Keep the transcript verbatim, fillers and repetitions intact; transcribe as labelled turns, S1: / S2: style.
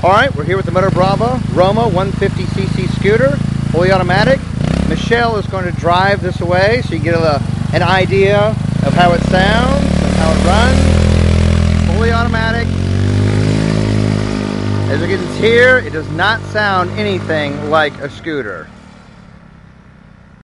S1: Alright, we're here with the Motobravo Roma one fifty c c scooter, fully automatic. Michelle is going to drive this away so you get a, an idea of how it sounds and how it runs. Fully automatic. As you can hear, it does not sound anything like a scooter.